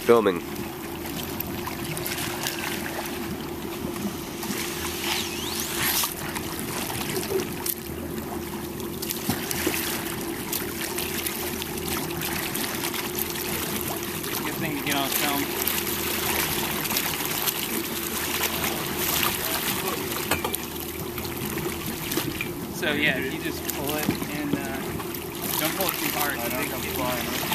filming. Good thing to get on film. So yeah, you just pull it and don't pull it too hard. I don't come flying.